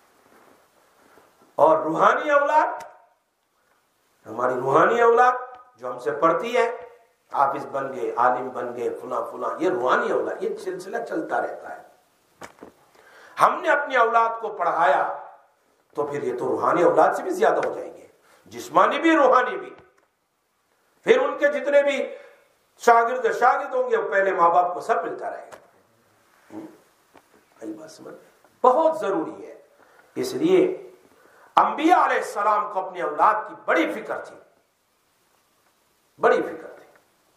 اور روحانی اولاد، ہماری روحانی اولاد جو ہم سے پڑھتی ہے، حافظ بن گئے، عالم بن گئے، فلاں فلاں، یہ روحانی اولاد، یہ سلسلہ چلتا رہتا ہے۔ ہم نے اپنی اولاد کو پڑھایا تو پھر یہ تو روحانی اولاد سے بھی زیادہ ہو جائیں گے، جسمانی بھی روحانی بھی۔ پھر ان کے جتنے بھی شاگرد شاگرد ہوں گے وہ پہلے ماں باپ کو سب ملتا رہے گا۔ یہ بات سمجھ بہت ضروری ہے۔ اس لیے انبیاء علیہ السلام کو اپنی اولاد کی بڑی فکر تھی، بڑی فکر تھی۔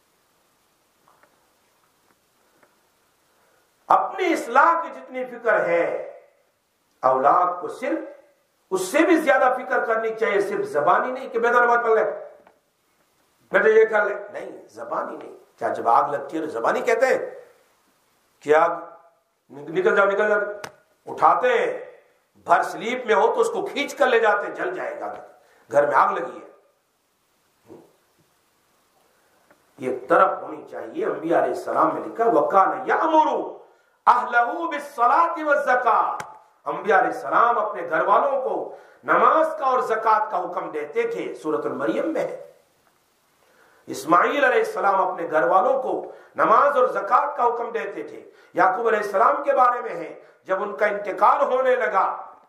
اپنی اصلاح کی جتنی فکر ہے اولاد کو صرف اس سے بھی زیادہ فکر کرنی چاہیے، صرف زبانی نہیں کہ بیٹا نماز پڑھ لے، بیٹا یہ کر لے، نہیں، زبانی نہیں۔ کیا جب آگ لگتی ہے تو زبانی کہتے ہیں کہ آگ نکل جاؤ نکل جاؤ، اٹھاتے ہیں، بھر سلیپ میں ہو تو اس کو کھینچ کر لے جاتے ہیں، جل جائے گا، گھر میں آگ لگی ہے۔ یہ طرف ہونی چاہیے. انبیاء علیہ السلام میں لکھا وَكَانَ يَأْمُرُ أَهْلَهُ بِالصَّلَاةِ وَالزَّكَاةِ. انبیاء علیہ السلام اپنے گھر والوں کو نماز کا اور زکوٰۃ کا حکم دیتے تھے. سورۃ المریم میں ہے. اسماعیل علیہ السلام اپنے گھر والوں کو نماز اور زکوٰۃ کا حکم دیتے تھے. یعقوب علیہ السلام کے بارے میں ہے جب ان کا انتقال ہونے لگا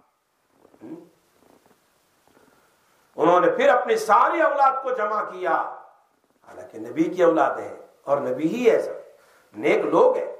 انہوں نے پھر اپنی ساری اولاد کو جمع کیا. حالانکہ نبی کی اولاد ہے اور نبی ہی ایسا نیک لوگ ہیں.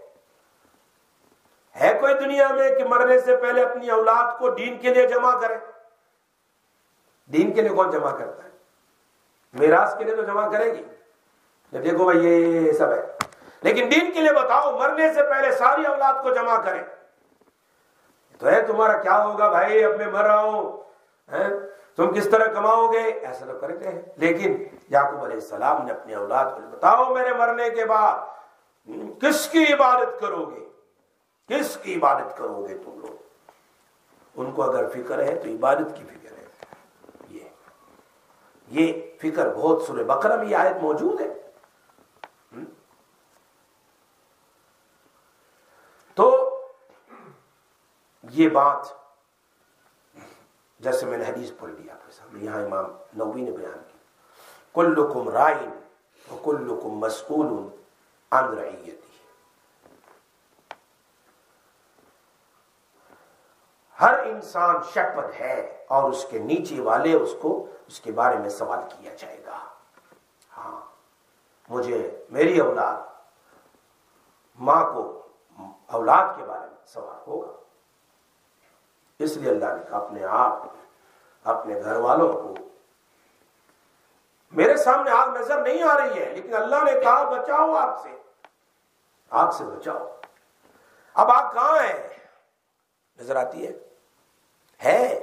ہے کوئی دنیا میں کہ مرنے سے پہلے اپنی اولاد کو دین کے لیے جمع کرے؟ دین کے لیے کون جمع کرتا ہے؟ میراث کے لیے تو جمع کرے گی. دیکھو بھائی یہ سب ہے, لیکن دین کے لیے بتاؤ مرنے سے پہلے ساری اولاد کو جمع کریں تو ہے تمہارا کیا ہوگا بھائی؟ اب میں مر رہا ہوں, تم کس طرح کماؤ گے؟ ایسا تو کرتے ہیں. لیکن یعقوب علیہ السلام نے اپنی اولاد کو بتاؤ میرے مرنے کے بعد کس کی عبادت کرو گے, کس کی عبادت کرو گے تم لوگ؟ ان کو اگر فکر ہے تو عبادت کی فکر ہے. یہ یہ فکر بہت سورہ بقرہ میں یہ آیت موجود ہے. تو یہ بات جیسے میں نے حدیث پڑھ لی آپ کے سامنے, یہاں امام نووی نے بیان کی کلکم رائن وکلکم مسئول عن رعیتہ. ہر انسان شکپت ہے اور اس کے نیچے والے اس کو اس کے بارے میں سوال کیا جائے گا. ہاں مجھے میری اولاد ماں کو اولاد کے بارے میں سوال ہوگا. اس لیے اللہ نے کہا اپنے آپ اپنے گھر والوں کو, میرے سامنے آگ نظر نہیں آ رہی ہے لیکن اللہ نے کہا بچاؤ آگ سے, آگ سے بچاؤ. اب آگ کہاں ہے؟ نظر آتی ہے ہے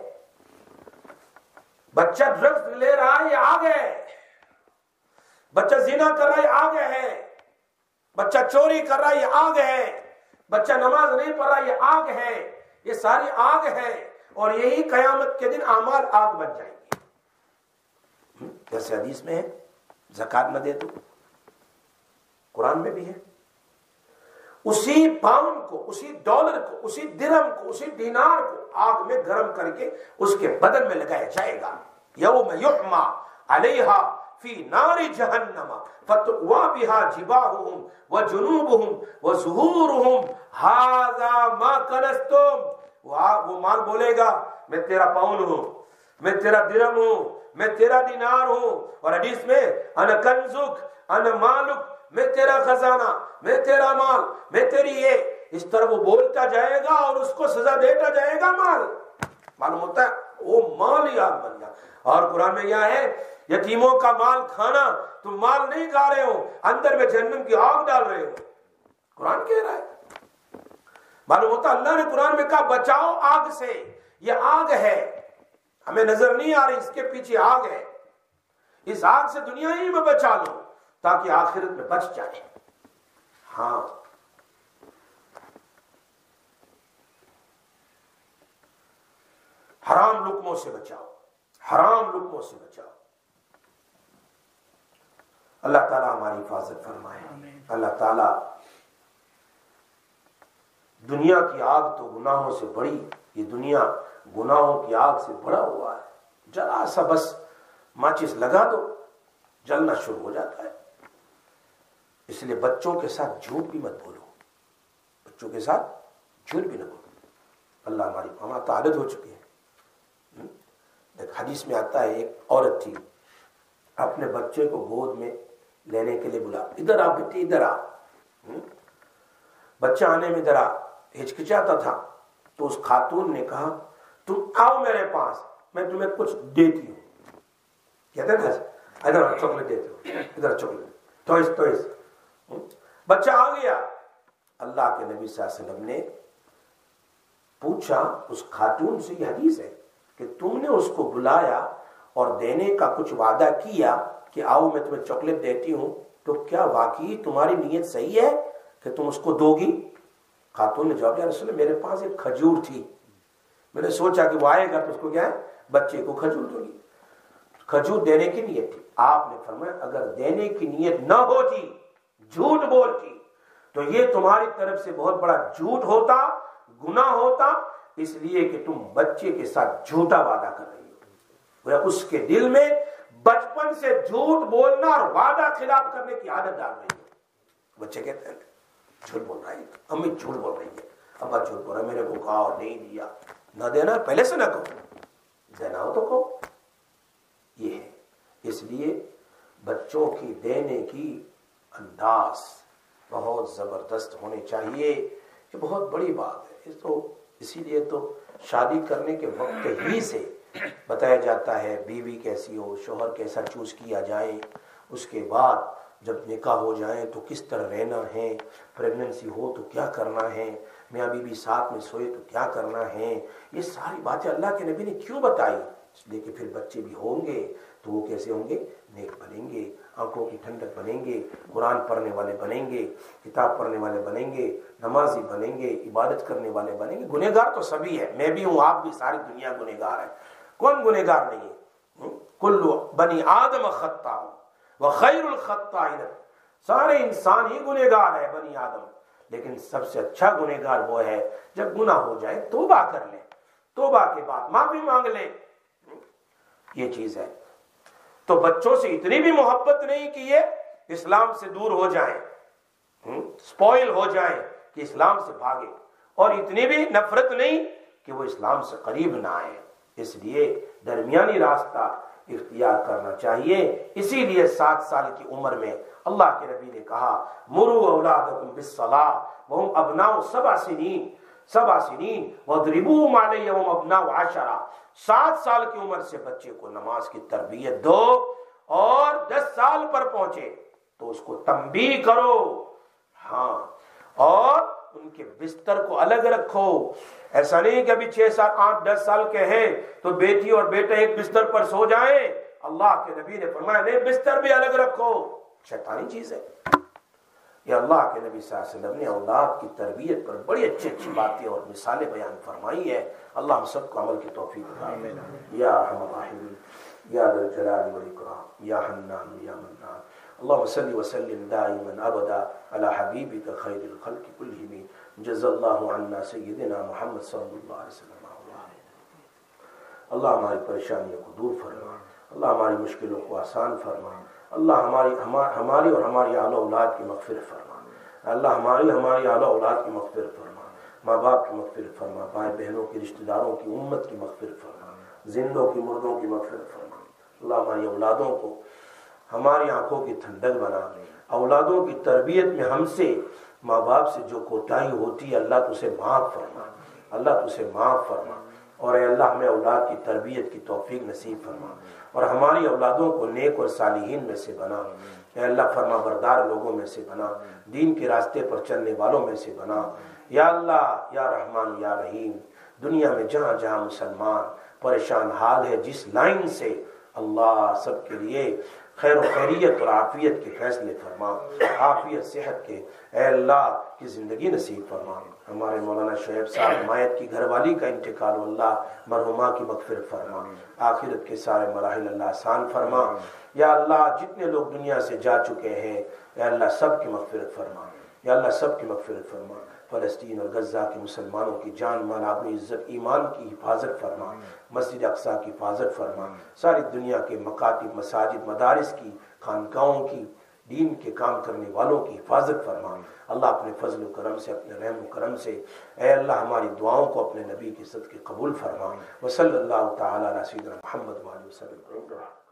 بچہ ڈرگز لے رہا ہے یہ آگ ہے, بچہ زنا کر رہا ہے یہ آگ ہے, بچہ چوری کر رہا ہے یہ آگ ہے, بچہ نماز نہیں پڑھ رہا یہ آگ ہے. یہ ساری آگ ہے اور یہی قیامت کے دن اعمال آگ بن جائیں گے. جیسے حدیث میں ہے زکات نہ دے تو, قرآن میں بھی ہے. اسی پاؤنڈ کو, اسی ڈالر کو, اسی درہم کو, اسی دینار کو آگ میں گرم کر کے اس کے بدن میں لگایا جائے گا. یوم یحما علیہا فی نار جہنم فتقوا بها جباہہم وجنوبہم وظہورہم ھذا ما کنزتم. وہ مال بولے گا میں تیرا پاؤنڈ ہوں, میں تیرا درہم ہوں, میں تیرا دینار ہوں. اور حدیث میں انا کنزک انا مالک, میں تیرا خزانہ, میں تیرا مال, میں تیری یہ. اس طرح وہ بولتا جائے گا اور اس کو سزا دیتا جائے گا. مال معلوم ہوتا ہے وہ مال ہی آگ بن گیا. اور قرآن میں کیا ہے یتیموں کا مال کھانا, تم مال نہیں کھا رہے ہو, اندر میں جہنم کی آگ ڈال رہے ہو. قرآن کہہ رہا ہے. معلوم ہوتا اللہ نے قرآن میں کہا بچاؤ آگ سے. یہ آگ ہے ہمیں نظر نہیں آ رہی, اس کے پیچھے آگ ہے. اس آگ سے دنیا ہی میں بچا لو تاکہ آخرت میں بچ جائے. ہاں حرام لقموں سے بچاؤ, حرام لقموں سے بچاؤ. اللہ تعالیٰ ہماری حفاظت فرمائے. اللہ تعالیٰ دنیا کی آگ تو گناہوں سے بڑی, یہ دنیا گناہوں کی آگ سے بڑا ہوا ہے. ذرا سا بس ماچس لگا دو جلنا شروع ہو جاتا ہے. اس لیے بچوں کے ساتھ جھوٹ بھی مت بولو, بچوں کے ساتھ جھوٹ بھی نہ بولو. اللہ ہماری ہمارا تو عادت ہو چکی ہے. ایک حدیث میں آتا ہے ایک عورت تھی, اپنے بچے کو گود میں لینے کے لیے بلا, ادھر آ بیٹی ادھر آ. بچہ آنے میں ذرا ہچکچاتا تھا تو اس خاتون نے کہا تم آؤ میرے پاس, میں تمہیں کچھ دیتی ہوں. کہتے ہیں نا ادھر چاکلیٹ دیتی ہوں, ادھر چاکلیٹ, توئس توئس. بچہ آ گیا. اللہ کے نبی صلی اللہ علیہ وسلم نے پوچھا اس خاتون سے, یہ حدیث ہے کہ تم نے اس کو بلایا اور دینے کا کچھ وعدہ کیا کہ آؤ میں تمہیں چاکلیٹ دیتی ہوں, تو کیا واقعی تمہاری نیت صحیح ہے کہ تم اس کو دو گی؟ خاتون نے جواب دیا رسول اللہ میرے پاس ایک کھجور تھی, میں نے سوچا کہ وہ آئے گا تو اس کو کیا ہے بچے کو کھجور دوں گی. کھجور دینے کی نیت تھی. آپ نے فرمایا اگر دینے کی نیت نہ ہوتی، جھوٹ بولتی، تو یہ تمہاری طرف سے بہت بڑا جھوٹ ہوتا، گناہ ہوتا، اس لیے کہ تم بچے کے ساتھ جھوٹا وعدہ کر رہی ہو. اس کے دل میں بچپن سے جھوٹ بولنا اور وعدہ خلاف کرنے کی عادت ڈال رہی ہے. بچے کہتے ہیں جھوٹ بول رہا ہے، امی جھوٹ بول رہی ہے، ابا جھوٹ بول رہا ہے، میرے کو کہا اور نہیں دیا. نہ دینا پہلے سے نہ کہو، دینا ہو تو کہو. یہ ہے، اس لیے بچوں کی دینے کی انداز بہت زبردست ہونے چاہیے. یہ بہت بڑی بات ہے. اس تو اسی لیے تو شادی کرنے کے وقت ہی سے بتایا جاتا ہے بیوی کیسی ہو، شوہر کیسا چوز کیا جائے، اس کے بعد جب نکاح ہو جائیں تو کس طرح رہنا ہے، پریگننسی ہو تو کیا کرنا ہے، میاں بیوی ساتھ میں سوئے تو کیا کرنا ہے. یہ ساری باتیں اللہ کے نبی نے کیوں بتائی؟ اس لیے کہ پھر بچے بھی ہوں گے تو وہ کیسے ہوں گے؟ نیک بنیں گے، آنکھوں کی ٹھنڈک بنیں گے، قرآن پڑھنے والے بنیں گے، کتاب پڑھنے والے بنیں گے، نمازی بنیں گے، عبادت کرنے والے بنیں گے. گنہگار تو سبھی ہے، میں بھی ہوں، آپ بھی، ساری دنیا گنہگار ہے. کون گنہگار نہیں ہے؟ کل بنی آدم خطاء وخیر الخطائین، سارے انسان ہی گنہگار ہے بنی آدم، لیکن سب سے اچھا گنہگار وہ ہے جب گناہ ہو جائے توبہ کر لے، توبہ کے بعد معافی مانگ لے. یہ چیز ہے. تو بچوں سے اتنی بھی محبت نہیں کہ یہ اسلام سے دور ہو جائیں، سپوائل ہو جائیں کہ اسلام سے بھاگے، اور اتنی بھی نفرت نہیں کہ وہ اسلام سے قریب نہ آئے. اس لیے درمیانی راستہ اختیار کرنا چاہیے. اسی لیے سات سال کی عمر میں اللہ کے نبی نے کہا مروا اولادکم بالصلاۃ وهم ابناء سبع سنین سبع سنین واضربوهم علیہ وهم ابناء عشرہ. سات سال کی عمر سے بچے کو نماز کی تربیت دو، اور دس سال پر پہنچے تو اس کو تنبیہ کرو. ہاں، اور ان کے بستر کو الگ رکھو. ایسا نہیں کہ ابھی چھ سال آٹھ دس سال کے ہیں تو بیٹی اور بیٹا ایک بستر پر سو جائیں. اللہ کے نبی نے فرمایا نہیں، بستر بھی الگ رکھو. شیطانی چیز ہے یہ. اللہ کے نبی صلی اللہ علیہ وسلم نے اولاد کی تربیت پر بڑی اچھی اچھی باتیں اور مثالیں بیان فرمائی ہے. اللہ ہم سب کو عمل کی توفیق عطا. یا ارحم الراحمین، یا ذا الجلال والاکرام، یا حنان یا منان. اللهم صل وسلم دائما ابدا على حبيبك خير الخلق كلهم. جزا الله عنا سيدنا محمد صلی اللہ علیہ وسلم. اللہ ہماری پریشانیوں کو دور فرما، اللہ ہماری مشکلوں کو آسان فرما، اللہ ہماری ہماری اور ہماری اعلی اولاد کی مغفرت فرما، اللہ ہماری ہماری اعلی اولاد کی مغفرت فرما، ماں باپ کی مغفرت فرما، بھائی بہنوں کی، رشتہ داروں کی، امت کی مغفرت فرما، زندوں کی مردوں کی مغفرت فرما. اللہ ہماری اولادوں کو ہماری آنکھوں کی ٹھنڈک بنا. اولادوں کی تربیت میں ہم سے، ماں باپ سے جو کوتاہی ہوتی ہے اللہ تو اسے معاف فرما، اللہ تو اسے معاف فرما. اور اے اللہ ہمیں اولاد کی تربیت کی توفیق نصیب فرما، اور ہماری اولادوں کو نیک اور صالحین میں سے بنا. اے اللہ فرما بردار لوگوں میں سے بنا، دین کے راستے پر چلنے والوں میں سے بنا. یا اللہ یا رحمان یا رحیم، دنیا میں جہاں جہاں مسلمان پریشان حال ہے جس لائن سے، اللہ سب کے لیے خیر و خیریت اور عافیت کے فیصلے فرما، عافیت صحت کے اے اللہ کی زندگی نصیب فرما. ہمارے مولانا شعیب صاحب حمایت کی گھر والی کا انتقال، اللہ مرحومہ کی مغفرت فرما، آخرت کے سارے مراحل اللہ آسان فرما. یا اللہ جتنے لوگ دنیا سے جا چکے ہیں اے اللہ سب کی مغفرت فرما، یا اللہ سب کی مغفرت فرما. فلسطین اور غزہ کے مسلمانوں کی جان مال آبرو عزت ایمان کی حفاظت فرما، مسجد اقصیٰ کی حفاظت فرما، ساری دنیا کے مکاتب مساجد مدارس کی، خانقاہوں کی، دین کے کام کرنے والوں کی حفاظت فرما. اللہ اپنے فضل و کرم سے، اپنے رحم و کرم سے اے اللہ ہماری دعاؤں کو اپنے نبی کے صدقے قبول فرما. وصلی اللہ تعالی علی سیدنا محمد وآلہ وسلم.